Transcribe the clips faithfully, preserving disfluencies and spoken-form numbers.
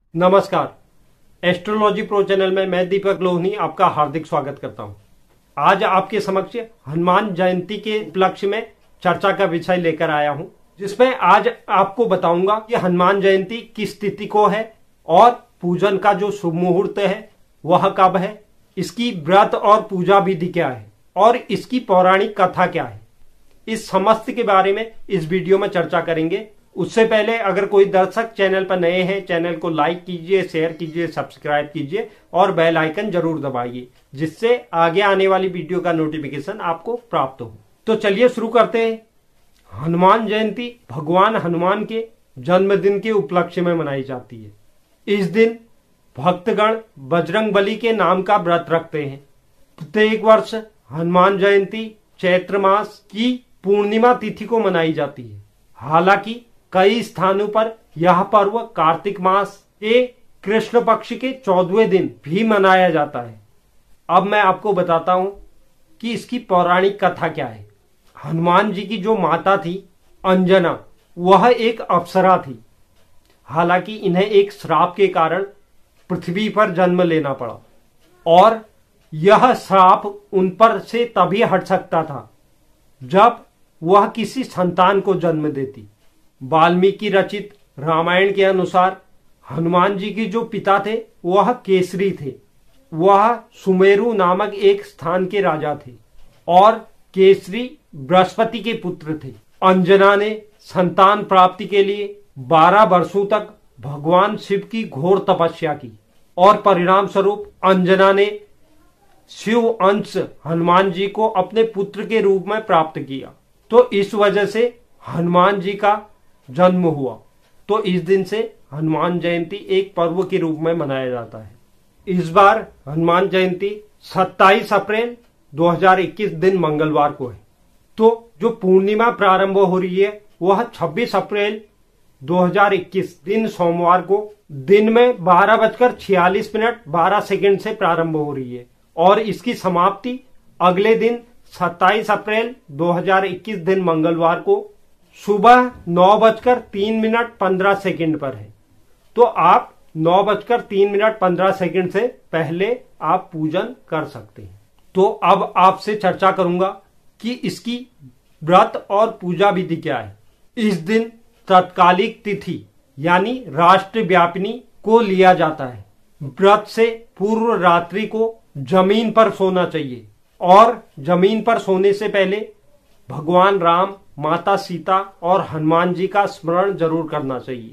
नमस्कार, astrology pro channel में मैं दीपक लोहनी आपका हार्दिक स्वागत करता हूं। आज आपके समक्ष हनुमान जयंती के उपलक्ष्य में चर्चा का विषय लेकर आया हूं, जिसमें आज आपको बताऊंगा कि हनुमान जयंती किस तिथि को है और पूजन का जो शुभ मुहूर्त है वह कब है, इसकी व्रत और पूजा विधि क्या है और इसकी पौराणिक कथा क्या है। इस समस्त के बारे में इस वीडियो में चर्चा करेंगे। उससे पहले अगर कोई दर्शक चैनल पर नए हैं, चैनल को लाइक कीजिए, शेयर कीजिए, सब्सक्राइब कीजिए और बेल आइकन जरूर दबाइए, जिससे आगे आने वाली वीडियो का नोटिफिकेशन आपको प्राप्त हो। तो चलिए शुरू करते हैं। हनुमान जयंती भगवान हनुमान के जन्मदिन के उपलक्ष्य में मनाई जाती है। इस दिन भक्तगण बजरंगबली के नाम का व्रत रखते हैं। प्रत्येक वर्ष हनुमान जयंती चैत्र मास की पूर्णिमा तिथि को मनाई जाती है। हालांकि कई स्थानों पर यह पर्व कार्तिक मास के कृष्ण पक्ष के चौदहवें दिन भी मनाया जाता है। अब मैं आपको बताता हूं कि इसकी पौराणिक कथा क्या है। हनुमान जी की जो माता थी अंजना, वह एक अप्सरा थी। हालांकि इन्हें एक श्राप के कारण पृथ्वी पर जन्म लेना पड़ा और यह श्राप उन पर से तभी हट सकता था जब वह किसी संतान को जन्म देती। वाल्मीकि रचित रामायण के अनुसार हनुमान जी के जो पिता थे वह केसरी थे। वह सुमेरु नामक एक स्थान के राजा थे और केसरी बृहस्पति के पुत्र थे। अंजना ने संतान प्राप्ति के लिए बारह वर्षों तक भगवान शिव की घोर तपस्या की और परिणाम स्वरूप अंजना ने शिव अंश हनुमान जी को अपने पुत्र के रूप में प्राप्त किया। तो इस वजह से हनुमान जी का जन्म हुआ। तो इस दिन से हनुमान जयंती एक पर्व के रूप में मनाया जाता है। इस बार हनुमान जयंती सत्ताईस अप्रैल दो हज़ार इक्कीस दिन मंगलवार को है। तो जो पूर्णिमा प्रारंभ हो रही है वह छब्बीस अप्रैल दो हज़ार इक्कीस दिन सोमवार को दिन में बारह बजकर छियालीस मिनट बारह सेकेंड से प्रारंभ हो रही है और इसकी समाप्ति अगले दिन सत्ताईस अप्रैल दो हज़ार इक्कीस दिन मंगलवार को सुबह नौ बजकर तीन मिनट पंद्रह सेकेंड पर है। तो आप नौ बजकर तीन मिनट पंद्रह सेकेंड से पहले आप पूजन कर सकते हैं। तो अब आपसे चर्चा करूंगा कि इसकी व्रत और पूजा विधि क्या है। इस दिन तत्कालिक तिथि यानी राष्ट्रव्यापिनी को लिया जाता है। व्रत से पूर्व रात्रि को जमीन पर सोना चाहिए और जमीन पर सोने से पहले भगवान राम, माता सीता और हनुमान जी का स्मरण जरूर करना चाहिए।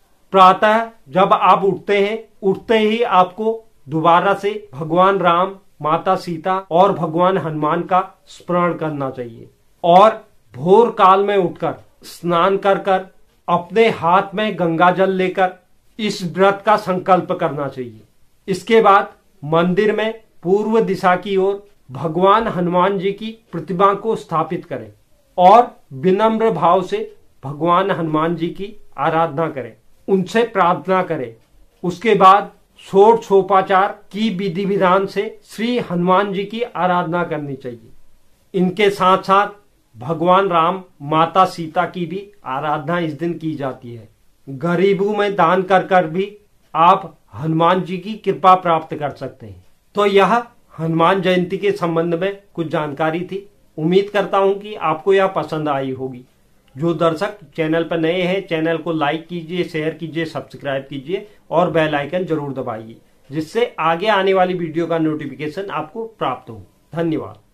प्रातः जब आप उठते हैं, उठते ही आपको दोबारा से भगवान राम, माता सीता और भगवान हनुमान का स्मरण करना चाहिए और भोर काल में उठकर स्नान कर कर अपने हाथ में गंगा जल लेकर इस व्रत का संकल्प करना चाहिए। इसके बाद मंदिर में पूर्व दिशा की ओर भगवान हनुमान जी की प्रतिमा को स्थापित करें और विनम्र भाव से भगवान हनुमान जी की आराधना करें, उनसे प्रार्थना करें। उसके बाद षोडशोपचार की विधि विधान से श्री हनुमान जी की आराधना करनी चाहिए। इनके साथ साथ भगवान राम, माता सीता की भी आराधना इस दिन की जाती है। गरीबों में दान कर कर भी आप हनुमान जी की कृपा प्राप्त कर सकते हैं। तो यह हनुमान जयंती के संबंध में कुछ जानकारी थी। उम्मीद करता हूं कि आपको यह पसंद आई होगी। जो दर्शक चैनल पर नए हैं, चैनल को लाइक कीजिए, शेयर कीजिए, सब्सक्राइब कीजिए और बेल आइकन जरूर दबाइए, जिससे आगे आने वाली वीडियो का नोटिफिकेशन आपको प्राप्त हो। धन्यवाद।